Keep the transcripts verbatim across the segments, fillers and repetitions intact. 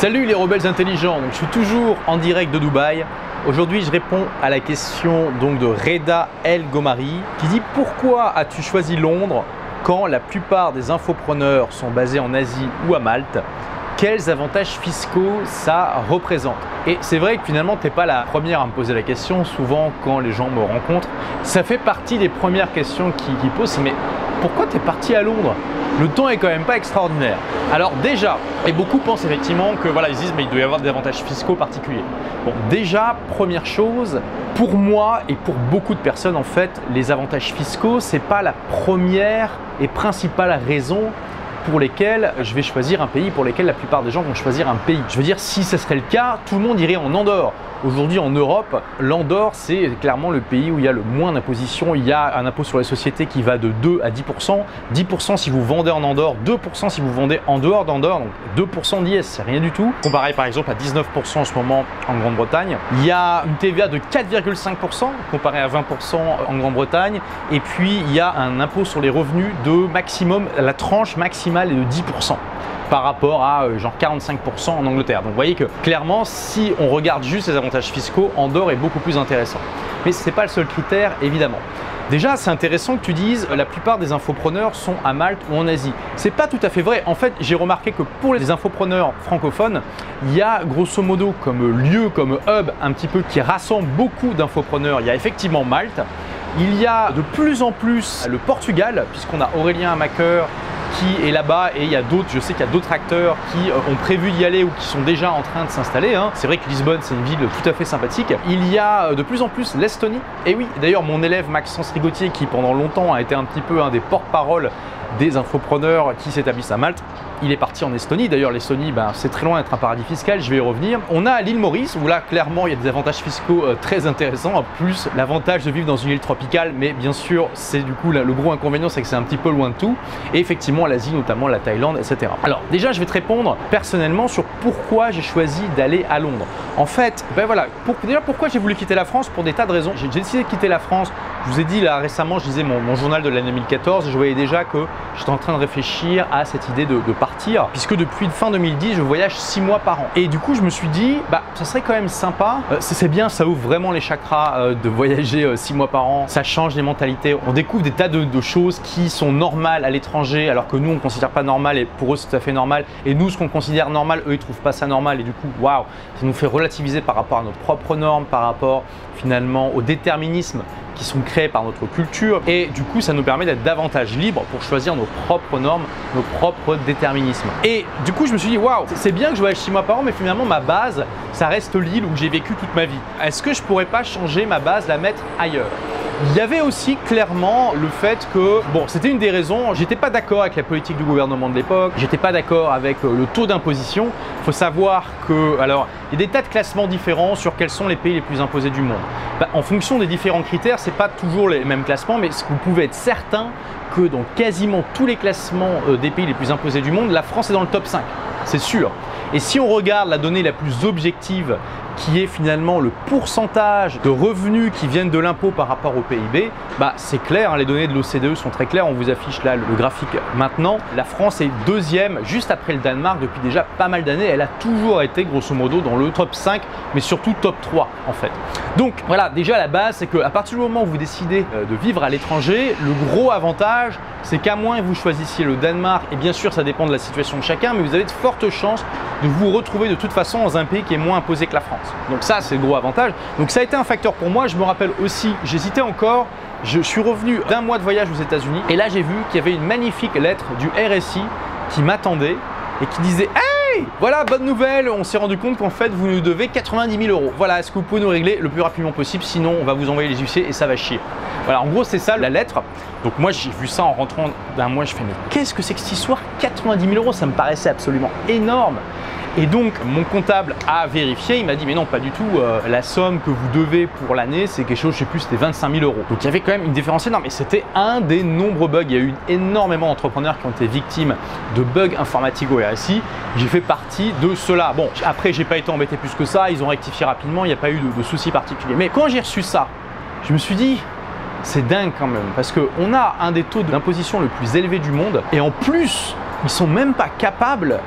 Salut les rebelles intelligents, donc, je suis toujours en direct de Dubaï. Aujourd'hui je réponds à la question donc, de Reda El Gomari qui dit « Pourquoi as-tu choisi Londres quand la plupart des infopreneurs sont basés en Asie ou à Malte ? Quels avantages fiscaux ça représente ?» Et c'est vrai que finalement tu n'es pas la première à me poser la question. Souvent quand les gens me rencontrent, ça fait partie des premières questions qu'ils qui posent. Mais pourquoi tu es parti à Londres ? Le temps est quand même pas extraordinaire. Alors déjà, et beaucoup pensent effectivement que voilà, ils disent mais il doit y avoir des avantages fiscaux particuliers. Bon, déjà, première chose, pour moi et pour beaucoup de personnes en fait, les avantages fiscaux, c'est pas la première et principale raison pour lesquels je vais choisir un pays, pour lesquels la plupart des gens vont choisir un pays. Je veux dire, si ce serait le cas, tout le monde irait en Andorre. Aujourd'hui en Europe, l'Andorre c'est clairement le pays où il y a le moins d'imposition. Il y a un impôt sur les sociétés qui va de deux à dix pour cent. dix pour cent si vous vendez en Andorre, deux pour cent si vous vendez en dehors d'Andorre. Donc deux pour cent d'I S, c'est rien du tout. Comparé par exemple à dix-neuf pour cent en ce moment en Grande-Bretagne. Il y a une T V A de quatre virgule cinq pour cent comparé à vingt pour cent en Grande-Bretagne. Et puis il y a un impôt sur les revenus de maximum, la tranche maximale est de dix pour cent. Par rapport à euh, genre quarante-cinq pour cent en Angleterre. Donc vous voyez que clairement, si on regarde juste les avantages fiscaux, Andorre est beaucoup plus intéressant. Mais ce n'est pas le seul critère, évidemment. Déjà, c'est intéressant que tu dises euh, la plupart des infopreneurs sont à Malte ou en Asie. C'est pas tout à fait vrai. En fait, j'ai remarqué que pour les infopreneurs francophones, il y a grosso modo comme lieu, comme hub un petit peu qui rassemble beaucoup d'infopreneurs. Il y a effectivement Malte. Il y a de plus en plus le Portugal, puisqu'on a Aurélien Amaker qui est là-bas et il y a d'autres, je sais qu'il y a d'autres acteurs qui ont prévu d'y aller ou qui sont déjà en train de s'installer. Hein. C'est vrai que Lisbonne, c'est une ville tout à fait sympathique. Il y a de plus en plus l'Estonie. Et oui, d'ailleurs, mon élève Maxence Rigotier, qui pendant longtemps a été un petit peu un des porte-parole des infopreneurs qui s'établissent à Malte, il est parti en Estonie. D'ailleurs, l'Estonie, ben, c'est très loin d'être un paradis fiscal, je vais y revenir. On a l'île Maurice, où là, clairement, il y a des avantages fiscaux euh, très intéressants. En plus, l'avantage de vivre dans une île tropicale, mais bien sûr, c'est du coup, là, le gros inconvénient, c'est que c'est un petit peu loin de tout. Et effectivement, l'Asie, notamment la Thaïlande, et cetera. Alors, déjà, je vais te répondre personnellement sur pourquoi j'ai choisi d'aller à Londres. En fait, ben voilà, pour, déjà, pourquoi j'ai voulu quitter la France? Pour des tas de raisons. J'ai décidé de quitter la France. Je vous ai dit, là, récemment, je lisais mon, mon journal de l'année deux mille quatorze, et je voyais déjà que j'étais en train de réfléchir à cette idée de, de partir, puisque depuis fin deux mille dix, je voyage six mois par an. Et du coup, je me suis dit, bah, ça serait quand même sympa. Euh, c'est bien, ça ouvre vraiment les chakras euh, de voyager euh, six mois par an. Ça change les mentalités. On découvre des tas de, de choses qui sont normales à l'étranger, alors que nous, on ne considère pas normal, et pour eux, c'est tout à fait normal. Et nous, ce qu'on considère normal, eux, ils ne trouvent pas ça normal. Et du coup, waouh, ça nous fait relativiser par rapport à nos propres normes, par rapport finalement au déterminisme qui sont créés par notre culture, et du coup ça nous permet d'être davantage libres pour choisir nos propres normes, nos propres déterminismes. Et du coup je me suis dit waouh, c'est bien que je voyage six mois par an, mais finalement ma base ça reste l'île où j'ai vécu toute ma vie. Est-ce que je pourrais pas changer ma base, la mettre ailleurs? Il y avait aussi clairement le fait que, bon, c'était une des raisons, j'étais pas d'accord avec la politique du gouvernement de l'époque, j'étais pas d'accord avec le taux d'imposition. Il faut savoir que, alors, il y a des tas de classements différents sur quels sont les pays les plus imposés du monde. Bah, en fonction des différents critères, c'est pas toujours les mêmes classements, mais ce que vous pouvez être certain que dans quasiment tous les classements euh, des pays les plus imposés du monde, la France est dans le top cinq, c'est sûr. Et si on regarde la donnée la plus objective, qui est finalement le pourcentage de revenus qui viennent de l'impôt par rapport au P I B, bah c'est clair, hein, les données de l'O C D E sont très claires, on vous affiche là le graphique maintenant. La France est deuxième, juste après le Danemark, depuis déjà pas mal d'années. Elle a toujours été grosso modo dans le top cinq, mais surtout top trois en fait. Donc voilà, déjà la base, c'est qu'à partir du moment où vous décidez de vivre à l'étranger, le gros avantage, c'est qu'à moins que vous choisissiez le Danemark, et bien sûr ça dépend de la situation de chacun, mais vous avez de fortes chances de vous retrouver de toute façon dans un pays qui est moins imposé que la France. Donc ça, c'est le gros avantage. Donc ça a été un facteur pour moi. Je me rappelle aussi, j'hésitais encore, je suis revenu d'un mois de voyage aux États-Unis et là j'ai vu qu'il y avait une magnifique lettre du R S I qui m'attendait et qui disait « Hey, voilà, bonne nouvelle, on s'est rendu compte qu'en fait vous nous devez quatre-vingt-dix mille euros. Voilà, est-ce que vous pouvez nous régler le plus rapidement possible, sinon on va vous envoyer les huissiers et ça va chier. » Voilà, en gros c'est ça la lettre. Donc moi j'ai vu ça en rentrant d'un mois, je fais « Mais qu'est-ce que c'est que cette histoire? quatre-vingt-dix mille euros, ça me paraissait absolument énorme. » Et donc mon comptable a vérifié, il m'a dit mais non pas du tout, euh, la somme que vous devez pour l'année c'est quelque chose, je sais plus, c'était vingt-cinq mille euros. Donc il y avait quand même une différence énorme, et c'était un des nombreux bugs. Il y a eu énormément d'entrepreneurs qui ont été victimes de bugs informatiques au R S I. J'ai fait partie de ceux-là. Bon, après j'ai pas été embêté plus que ça, ils ont rectifié rapidement, il n'y a pas eu de, de soucis particuliers. Mais quand j'ai reçu ça, je me suis dit c'est dingue quand même, parce qu'on a un des taux d'imposition le plus élevé du monde, et en plus ils sont même pas capables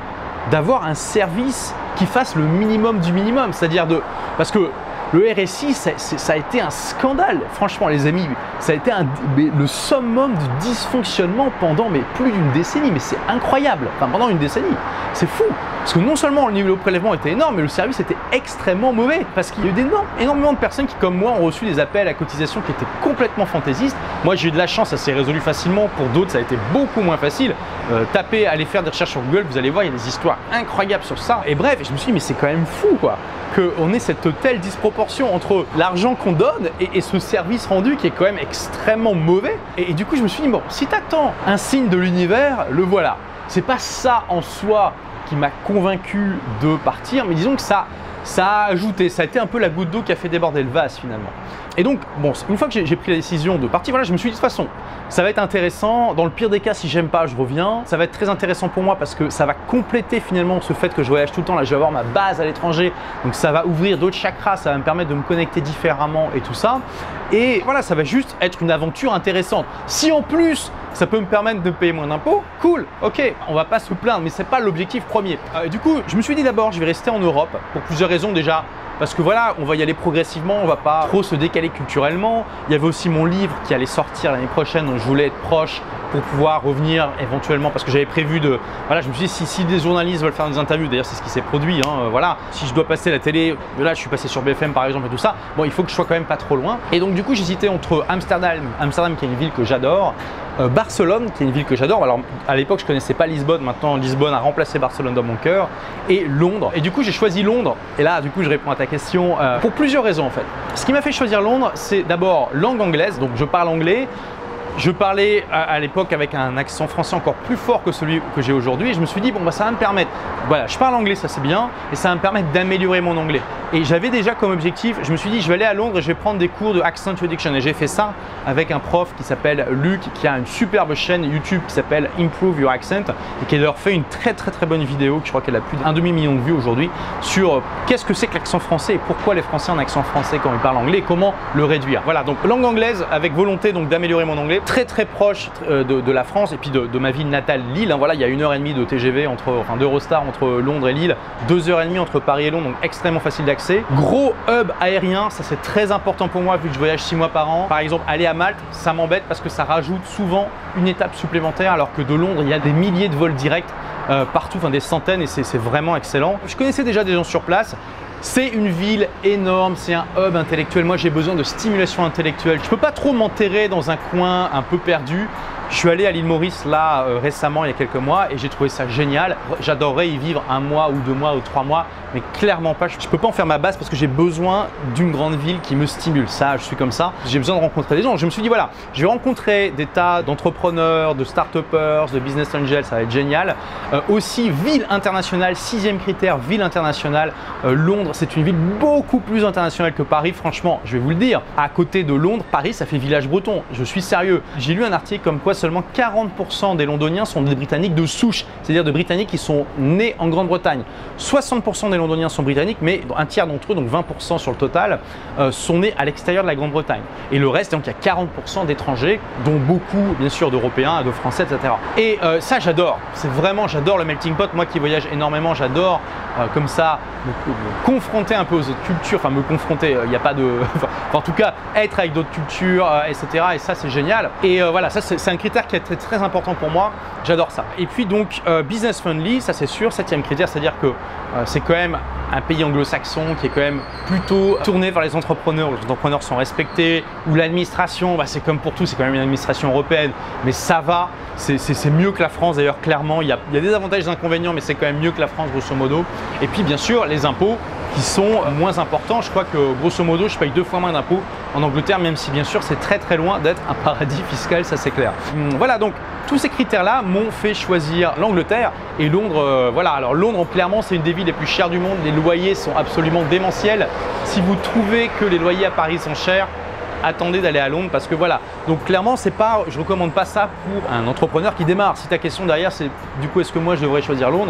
d'avoir un service qui fasse le minimum du minimum, c'est-à-dire de... Parce que le R S I, ça, ça a été un scandale, franchement les amis, ça a été un, le summum de dysfonctionnement pendant mais plus d'une décennie, mais c'est incroyable, enfin pendant une décennie, c'est fou. Parce que non seulement le niveau de prélèvement était énorme, mais le service était extrêmement mauvais. Parce qu'il y a eu d'énormes, énormément de personnes qui, comme moi, ont reçu des appels à cotisation qui étaient complètement fantaisistes. Moi, j'ai eu de la chance, ça s'est résolu facilement. Pour d'autres, ça a été beaucoup moins facile. Euh, tapez, allez faire des recherches sur Google, vous allez voir, il y a des histoires incroyables sur ça. Et bref, je me suis dit, mais c'est quand même fou, quoi, qu'on ait cette telle disproportion entre l'argent qu'on donne et, et ce service rendu qui est quand même extrêmement mauvais. Et, et du coup, je me suis dit, bon, si tu attends un signe de l'univers, le voilà. C'est pas ça en soi qui m'a convaincu de partir, mais disons que ça, ça a ajouté, ça a été un peu la goutte d'eau qui a fait déborder le vase finalement. Et donc, bon, une fois que j'ai pris la décision de partir, voilà, je me suis dit de toute façon, ça va être intéressant. Dans le pire des cas, si j'aime pas, je reviens. Ça va être très intéressant pour moi parce que ça va compléter finalement ce fait que je voyage tout le temps. Là, je vais avoir ma base à l'étranger, donc ça va ouvrir d'autres chakras, ça va me permettre de me connecter différemment et tout ça. Et voilà, ça va juste être une aventure intéressante. Si en plus, ça peut me permettre de payer moins d'impôts, cool, ok, on va pas se plaindre, mais c'est pas l'objectif premier. Euh, du coup, je me suis dit d'abord, je vais rester en Europe pour plusieurs raisons déjà. Parce que voilà, on va y aller progressivement, on va pas trop se décaler culturellement. Il y avait aussi mon livre qui allait sortir l'année prochaine, donc je voulais être proche pour pouvoir revenir éventuellement, parce que j'avais prévu de... Voilà, je me suis dit, si, si des journalistes veulent faire des interviews, d'ailleurs c'est ce qui s'est produit, hein, euh, voilà, si je dois passer la télé, là je suis passé sur B F M par exemple et tout ça, bon, il faut que je sois quand même pas trop loin. Et donc du coup, j'hésitais entre Amsterdam, Amsterdam qui est une ville que j'adore, Euh, Barcelone, qui est une ville que j'adore. Alors à l'époque, je connaissais pas Lisbonne. Maintenant, Lisbonne a remplacé Barcelone dans mon cœur. Et Londres. Et du coup, j'ai choisi Londres. Et là, du coup, je réponds à ta question euh, pour plusieurs raisons en fait. Ce qui m'a fait choisir Londres, c'est d'abord langue anglaise. Donc, je parle anglais. Je parlais à, à l'époque avec un accent français encore plus fort que celui que j'ai aujourd'hui et je me suis dit, bon, bah, ça va me permettre, voilà, je parle anglais, ça c'est bien, et ça va me permettre d'améliorer mon anglais. Et j'avais déjà comme objectif, je me suis dit, je vais aller à Londres et je vais prendre des cours de Accent Reduction. Et j'ai fait ça avec un prof qui s'appelle Luc, qui a une superbe chaîne YouTube qui s'appelle Improve Your Accent et qui a leur fait une très très très bonne vidéo, qui je crois qu'elle a plus d'un demi-million de vues aujourd'hui, sur qu'est-ce que c'est que l'accent français et pourquoi les Français ont un accent français quand ils parlent anglais et comment le réduire. Voilà, donc langue anglaise avec volonté donc d'améliorer mon anglais. Très très proche de, de la France et puis de, de ma ville natale Lille, hein, voilà, il y a une heure et demie de T G V entre, enfin d'Eurostar entre Londres et Lille, deux heures et demie entre Paris et Londres, donc extrêmement facile d'accès. Gros hub aérien, ça c'est très important pour moi vu que je voyage six mois par an. Par exemple, aller à Malte, ça m'embête parce que ça rajoute souvent une étape supplémentaire alors que de Londres, il y a des milliers de vols directs euh, partout, enfin des centaines et c'est vraiment excellent. Je connaissais déjà des gens sur place. C'est une ville énorme, c'est un hub intellectuel. Moi, j'ai besoin de stimulation intellectuelle. Je peux pas trop m'enterrer dans un coin un peu perdu. Je suis allé à l'île Maurice là euh, récemment, il y a quelques mois, et j'ai trouvé ça génial. J'adorerais y vivre un mois ou deux mois ou trois mois, mais clairement pas. Je ne peux pas en faire ma base parce que j'ai besoin d'une grande ville qui me stimule. Ça, je suis comme ça. J'ai besoin de rencontrer des gens. Je me suis dit, voilà, je vais rencontrer des tas d'entrepreneurs, de start-upers, de business angels, ça va être génial. Euh, aussi, ville internationale, sixième critère, ville internationale. Euh, Londres, c'est une ville beaucoup plus internationale que Paris. Franchement, je vais vous le dire, à côté de Londres, Paris, ça fait village breton. Je suis sérieux. J'ai lu un article comme quoi seulement quarante pour cent des Londoniens sont des Britanniques de souche, c'est-à-dire de Britanniques qui sont nés en Grande-Bretagne. soixante pour cent des Londoniens sont britanniques, mais un tiers d'entre eux, donc vingt pour cent sur le total, euh, sont nés à l'extérieur de la Grande-Bretagne. Et le reste, donc il y a quarante pour cent d'étrangers, dont beaucoup, bien sûr, d'Européens, de Français, et cetera. Et euh, ça, j'adore. C'est vraiment, j'adore le melting pot. Moi qui voyage énormément, j'adore euh, comme ça me, me confronter un peu aux autres cultures, enfin me confronter. Il euh, n'y a pas de, enfin, en tout cas, être avec d'autres cultures, euh, et cetera. Et ça, c'est génial. Et euh, voilà, ça, c'est un critère qui est très, très important pour moi. J'adore ça. Et puis donc euh, business friendly, ça c'est sûr. Septième critère, c'est-à-dire que euh, c'est quand même un pays anglo-saxon qui est quand même plutôt tourné vers les entrepreneurs. Les entrepreneurs sont respectés. Ou l'administration, bah, c'est comme pour tout, c'est quand même une administration européenne, mais ça va. C'est mieux que la France d'ailleurs, clairement. Il y, a, il y a des avantages et des inconvénients, mais c'est quand même mieux que la France, grosso modo. Et puis bien sûr, les impôts qui sont moins importants. Je crois que grosso modo, je paye deux fois moins d'impôts en Angleterre, même si bien sûr c'est très très loin d'être un paradis fiscal, ça c'est clair. Voilà, donc tous ces critères-là m'ont fait choisir l'Angleterre et Londres. Euh, voilà, alors Londres, clairement, c'est une des villes les plus chères du monde. Les loyers sont absolument démentiels. Si vous trouvez que les loyers à Paris sont chers, attendez d'aller à Londres parce que voilà. Donc clairement, c'est pas, je recommande pas ça pour un entrepreneur qui démarre. Si ta question derrière, c'est du coup, est-ce que moi je devrais choisir Londres?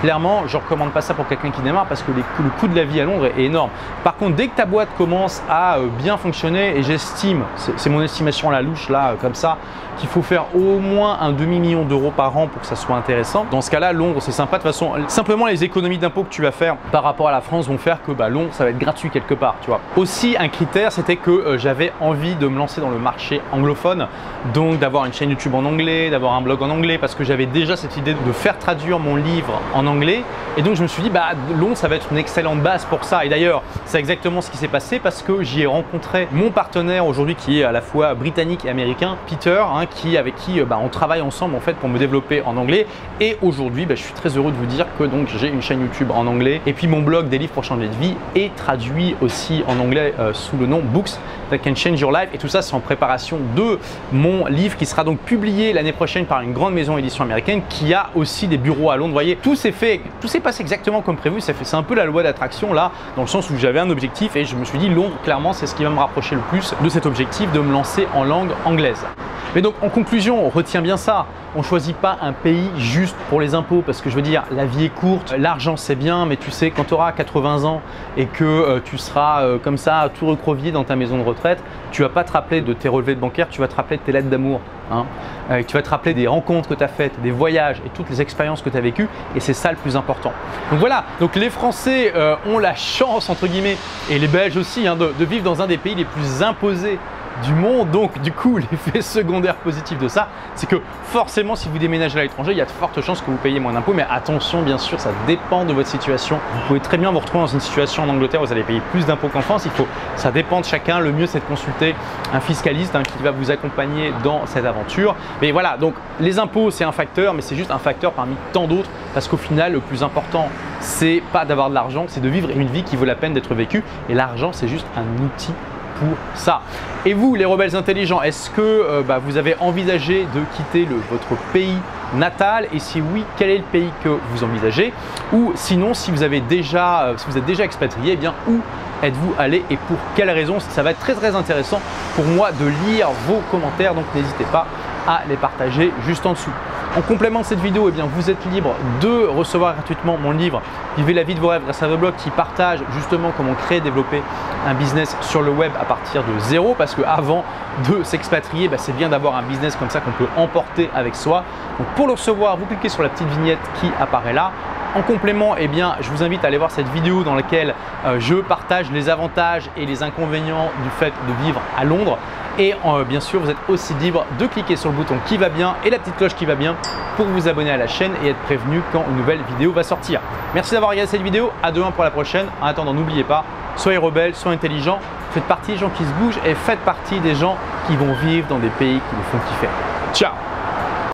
clairement, je ne recommande pas ça pour quelqu'un qui démarre parce que les, le coût de la vie à Londres est énorme. Par contre, dès que ta boîte commence à bien fonctionner, et j'estime, c'est mon estimation à la louche là, comme ça, qu'il faut faire au moins un demi-million d'euros par an pour que ça soit intéressant. Dans ce cas-là, Londres, c'est sympa. De toute façon, simplement les économies d'impôts que tu vas faire par rapport à la France vont faire que bah, Londres, ça va être gratuit quelque part, tu vois. Aussi, un critère, c'était que euh, j'avais envie de me lancer dans le marché anglophone, donc d'avoir une chaîne YouTube en anglais, d'avoir un blog en anglais, parce que j'avais déjà cette idée de faire traduire mon livre en anglais. Et donc, je me suis dit, bah, Londres, ça va être une excellente base pour ça. Et d'ailleurs, c'est exactement ce qui s'est passé parce que j'y ai rencontré mon partenaire aujourd'hui qui est à la fois britannique et américain, Peter, hein, qui, avec qui bah, on travaille ensemble en fait pour me développer en anglais. Et aujourd'hui, bah, je suis très heureux de vous dire que donc j'ai une chaîne YouTube en anglais et puis mon blog des livres pour changer de vie est traduit aussi en anglais euh, sous le nom Books That Can Change Your Life. Et tout ça, c'est en préparation de mon livre qui sera donc publié l'année prochaine par une grande maison d'édition américaine qui a aussi des bureaux à Londres. Vous voyez, tout s'est fait, tout s'est passé exactement comme prévu. C'est un peu la loi d'attraction là, dans le sens où j'avais un objectif et je me suis dit Londres, clairement, c'est ce qui va me rapprocher le plus de cet objectif de me lancer en langue anglaise. Mais donc en conclusion, on retient bien ça, on ne choisit pas un pays juste pour les impôts parce que je veux dire, la vie est courte, l'argent c'est bien, mais tu sais, quand tu auras quatre-vingts ans et que euh, tu seras euh, comme ça tout recroquevillé dans ta maison de retraite, tu ne vas pas te rappeler de tes relevés de bancaire, tu vas te rappeler de tes lettres d'amour. Hein. Euh, tu vas te rappeler des rencontres que tu as faites, des voyages et toutes les expériences que tu as vécues et c'est ça le plus important. Donc voilà, donc les Français euh, ont la chance entre guillemets et les Belges aussi hein, de, de vivre dans un des pays les plus imposés du monde. Donc du coup l'effet secondaire positif de ça c'est que forcément si vous déménagez à l'étranger il y a de fortes chances que vous payiez moins d'impôts, mais attention bien sûr ça dépend de votre situation. Vous pouvez très bien vous retrouver dans une situation en Angleterre où vous allez payer plus d'impôts qu'en France. Il faut, ça dépend de chacun. Le mieux c'est de consulter un fiscaliste hein, qui va vous accompagner dans cette aventure. Mais voilà, donc les impôts c'est un facteur, mais c'est juste un facteur parmi tant d'autres parce qu'au final le plus important c'est pas d'avoir de l'argent, c'est de vivre une vie qui vaut la peine d'être vécue et l'argent c'est juste un outil pour ça. Et vous les rebelles intelligents, est-ce que euh, bah, vous avez envisagé de quitter le, votre pays natal et si oui, quel est le pays que vous envisagez? Ou sinon, si vous avez déjà, euh, si vous êtes déjà expatrié, eh bien où êtes-vous allé et pour quelles raisons? Ça va être très très intéressant pour moi de lire vos commentaires, donc n'hésitez pas à les partager juste en dessous. En complément de cette vidéo, eh bien, vous êtes libre de recevoir gratuitement mon livre Vivez la vie de vos rêves grâce à votre blog qui partage justement comment créer et développer un business sur le web à partir de zéro parce qu'avant de s'expatrier, bah, c'est bien d'avoir un business comme ça qu'on peut emporter avec soi. Donc pour le recevoir, vous cliquez sur la petite vignette qui apparaît là. En complément, eh bien, je vous invite à aller voir cette vidéo dans laquelle euh, je partage les avantages et les inconvénients du fait de vivre à Londres. Et euh, bien sûr, vous êtes aussi libre de cliquer sur le bouton qui va bien et la petite cloche qui va bien pour vous abonner à la chaîne et être prévenu quand une nouvelle vidéo va sortir. Merci d'avoir regardé cette vidéo. À demain pour la prochaine. En attendant, n'oubliez pas, soyez rebelles, soyez intelligents, faites partie des gens qui se bougent et faites partie des gens qui vont vivre dans des pays qui vous font kiffer. Ciao!